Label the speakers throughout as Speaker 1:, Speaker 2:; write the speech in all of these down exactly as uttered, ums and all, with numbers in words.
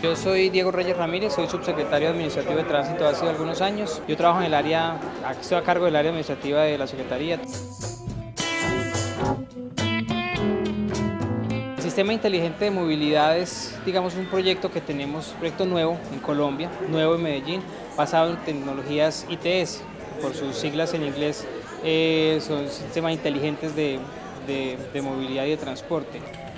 Speaker 1: Yo soy Diego Reyes Ramírez, soy subsecretario administrativo de Tránsito hace algunos años. Yo trabajo en el área, estoy a cargo del área administrativa de la Secretaría. El Sistema Inteligente de Movilidad es, digamos, un proyecto que tenemos, un proyecto nuevo en Colombia, nuevo en Medellín, basado en tecnologías I T S, por sus siglas en inglés, eh, son sistemas inteligentes de, de, de movilidad y de transporte.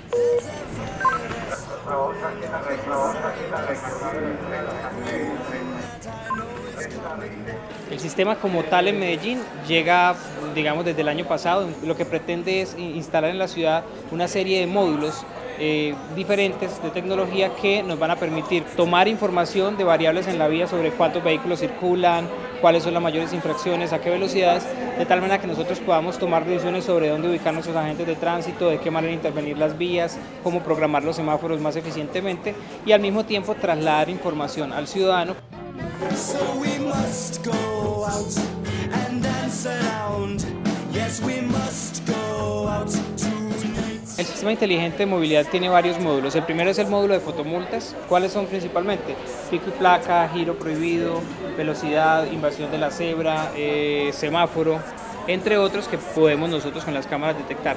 Speaker 1: El sistema como tal en Medellín llega, digamos, desde el año pasado. Lo que pretende es instalar en la ciudad una serie de módulos eh, diferentes de tecnología que nos van a permitir tomar información de variables en la vía sobre cuántos vehículos circulan, cuáles son las mayores infracciones, a qué velocidades, de tal manera que nosotros podamos tomar decisiones sobre dónde ubicar nuestros agentes de tránsito, de qué manera intervenir las vías, cómo programar los semáforos más eficientemente y al mismo tiempo trasladar información al ciudadano. So we must go out and dance around. Yes, we must go out tonight. El sistema inteligente de movilidad tiene varios módulos. El primero es el módulo de fotomultas. ¿Cuáles son principalmente? Pico y placa, giro prohibido, velocidad, invasión de la cebra, eh, semáforo, entre otros que podemos nosotros con las cámaras detectar.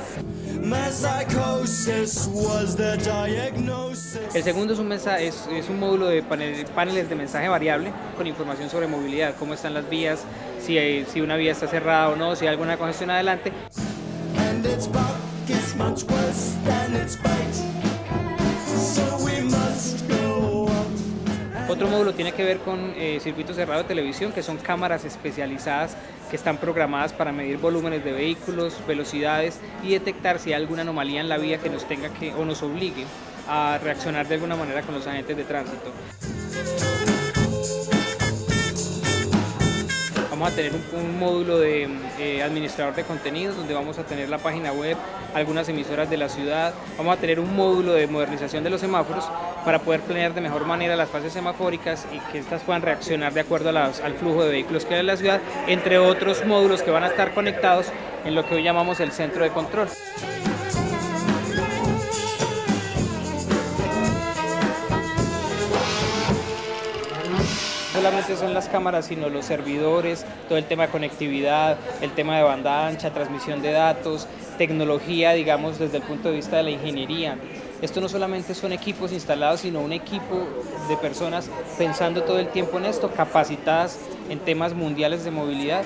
Speaker 1: El segundo es un, mensaje, es, es un módulo de panel, paneles de mensaje variable con información sobre movilidad, cómo están las vías, si, hay, si una vía está cerrada o no, si hay alguna congestión adelante. Otro módulo tiene que ver con eh, circuitos cerrados de televisión, que son cámaras especializadas que están programadas para medir volúmenes de vehículos, velocidades y detectar si hay alguna anomalía en la vía que nos tenga que o nos obligue a reaccionar de alguna manera con los agentes de tránsito. Vamos a tener un, un módulo de eh, administrador de contenidos donde vamos a tener la página web, algunas emisoras de la ciudad. Vamos a tener un módulo de modernización de los semáforos para poder planear de mejor manera las fases semafóricas y que estas puedan reaccionar de acuerdo a las, al flujo de vehículos que hay en la ciudad, entre otros módulos que van a estar conectados en lo que hoy llamamos el centro de control. No solamente son las cámaras, sino los servidores, todo el tema de conectividad, el tema de banda ancha, transmisión de datos, tecnología, digamos, desde el punto de vista de la ingeniería. Esto no solamente son equipos instalados, sino un equipo de personas pensando todo el tiempo en esto, capacitadas en temas mundiales de movilidad.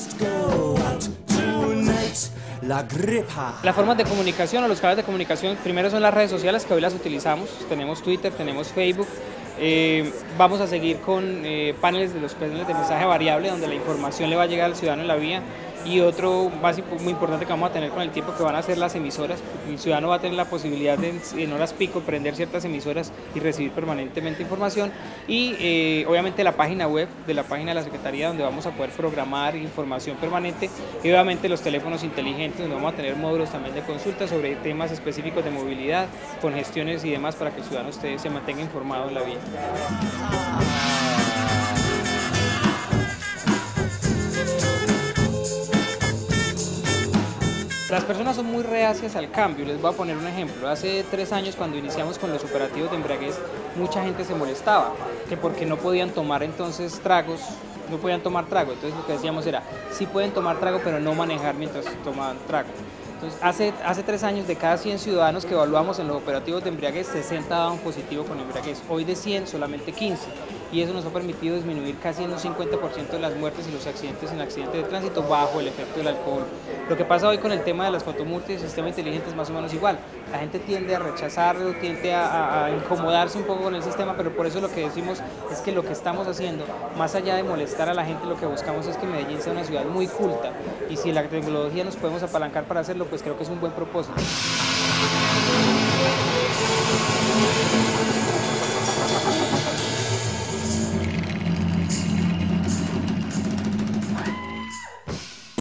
Speaker 1: Las formas de comunicación o los canales de comunicación, primero son las redes sociales, que hoy las utilizamos. Tenemos Twitter, tenemos Facebook. Eh, vamos a seguir con eh, paneles de los paneles de mensaje variable, donde la información le va a llegar al ciudadano en la vía. Y otro básico muy importante que vamos a tener con el tiempo, que van a ser las emisoras. El ciudadano va a tener la posibilidad de en horas pico prender ciertas emisoras y recibir permanentemente información. Y eh, obviamente la página web de la página de la Secretaría, donde vamos a poder programar información permanente. Y obviamente los teléfonos inteligentes, donde vamos a tener módulos también de consulta sobre temas específicos de movilidad, congestiones y demás, para que el ciudadano usted se mantenga informado en la vía. Las personas son muy reacias al cambio. Les voy a poner un ejemplo. Hace tres años, cuando iniciamos con los operativos de embriaguez, mucha gente se molestaba, que porque no podían tomar entonces tragos, no podían tomar trago. Entonces lo que decíamos era, sí pueden tomar trago, pero no manejar mientras toman trago. Entonces, hace, hace tres años, de cada cien ciudadanos que evaluamos en los operativos de embriaguez, sesenta daban positivo con embriaguez. Hoy de cien, solamente quince. Y eso nos ha permitido disminuir casi en un cincuenta por ciento de las muertes y los accidentes en accidentes de tránsito bajo el efecto del alcohol. Lo que pasa hoy con el tema de las fotomultas y el sistema inteligente es más o menos igual. La gente tiende a rechazarlo, tiende a, a, a incomodarse un poco con el sistema, pero por eso lo que decimos es que lo que estamos haciendo, más allá de molestar a la gente, lo que buscamos es que Medellín sea una ciudad muy culta. Y si la tecnología nos podemos apalancar para hacerlo, pues creo que es un buen propósito.